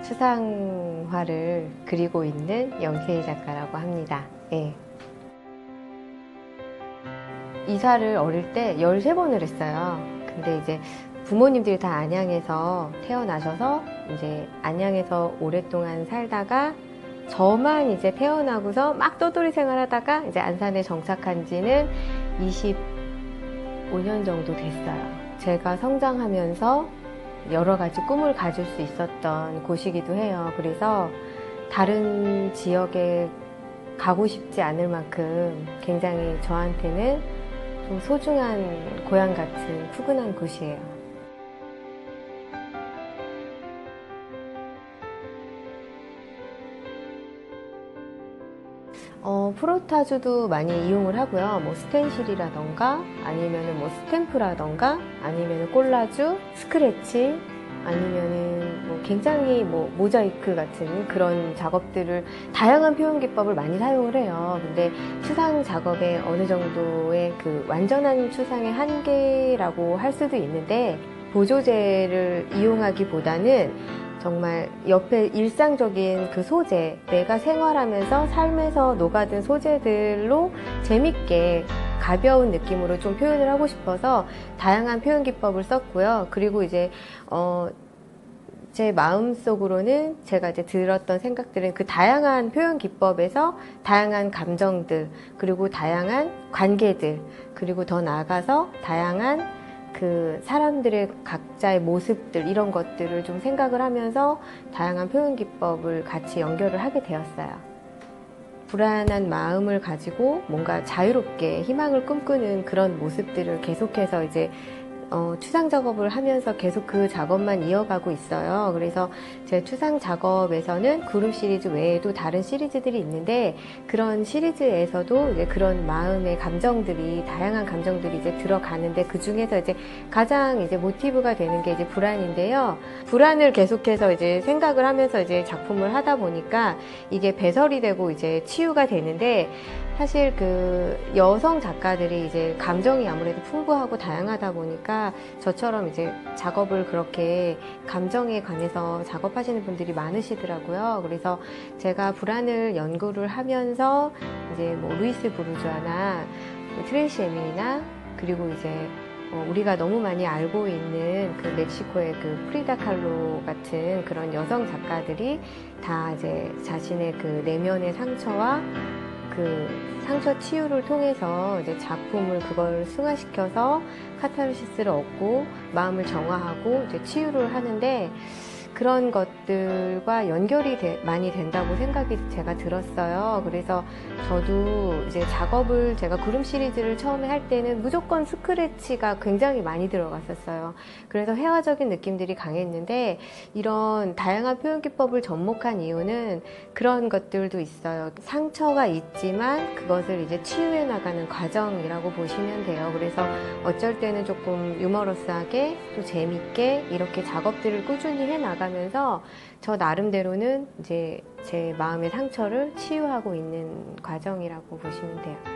추상화를 그리고 있는 영케이 작가라고 합니다. 예. 이사를 어릴 때 13번을 했어요. 근데 이제 부모님들이 다 안양에서 태어나셔서 이제 안양에서 오랫동안 살다가 저만 이제 태어나고서 막 떠돌이 생활하다가 이제 안산에 정착한 지는 25년 정도 됐어요. 제가 성장하면서 여러 가지 꿈을 가질 수 있었던 곳이기도 해요. 그래서 다른 지역에 가고 싶지 않을 만큼 굉장히 저한테는 좀 소중한 고향 같은 푸근한 곳이에요. 프로타주도 많이 이용을 하고요. 뭐 스텐실이라던가 아니면은 뭐 스탬프라던가 아니면은 콜라주, 스크래치 아니면은 뭐 굉장히 뭐 모자이크 같은 그런 작업들을 다양한 표현 기법을 많이 사용을 해요. 근데 추상 작업의 어느 정도의 그 완전한 추상의 한계라고 할 수도 있는데 보조제를 이용하기보다는 정말 옆에 일상적인 그 소재, 내가 생활하면서 삶에서 녹아든 소재들로 재밌게 가벼운 느낌으로 좀 표현을 하고 싶어서 다양한 표현 기법을 썼고요. 그리고 이제 제 마음속으로는 제가 이제 들었던 생각들은 그 다양한 표현 기법에서 다양한 감정들, 그리고 다양한 관계들, 그리고 더 나아가서 다양한 그 사람들의 각자의 모습들 이런 것들을 좀 생각을 하면서 다양한 표현 기법을 같이 연결을 하게 되었어요. 불안한 마음을 가지고 뭔가 자유롭게 희망을 꿈꾸는 그런 모습들을 계속해서 이제 추상 작업을 하면서 계속 그 작업만 이어가고 있어요. 그래서 제 추상 작업에서는 그룹 시리즈 외에도 다른 시리즈들이 있는데 그런 시리즈에서도 이제 그런 마음의 감정들이 다양한 감정들이 이제 들어가는데 그 중에서 이제 가장 이제 모티브가 되는 게 이제 불안인데요. 불안을 계속해서 이제 생각을 하면서 이제 작품을 하다 보니까 이게 배설이 되고 이제 치유가 되는데 사실 그 여성 작가들이 이제 감정이 아무래도 풍부하고 다양하다 보니까 저처럼 이제 작업을 그렇게 감정에 관해서 작업하시는 분들이 많으시더라고요. 그래서 제가 불안을 연구를 하면서 이제 뭐 루이스 부르주아나 트레이시 에밀리나 그리고 이제 우리가 너무 많이 알고 있는 그 멕시코의 그 프리다 칼로 같은 그런 여성 작가들이 다 이제 자신의 그 내면의 상처와 그 상처 치유를 통해서 이제 작품을 그걸 승화시켜서 카타르시스를 얻고 마음을 정화하고 이제 치유를 하는데 그런 것들과 연결이 많이 된다고 생각이 제가 들었어요. 그래서 저도 이제 작업을 제가 구름 시리즈를 처음에 할 때는 무조건 스크래치가 굉장히 많이 들어갔었어요. 그래서 회화적인 느낌들이 강했는데 이런 다양한 표현 기법을 접목한 이유는 그런 것들도 있어요. 상처가 있지만 그것을 이제 치유해 나가는 과정이라고 보시면 돼요. 그래서 어쩔 때는 조금 유머러스하게 또 재밌게 이렇게 작업들을 꾸준히 해 나가면서 저 나름대로는 이제 제 마음의 상처를 치유하고 있는 과정이라고 보시면 돼요.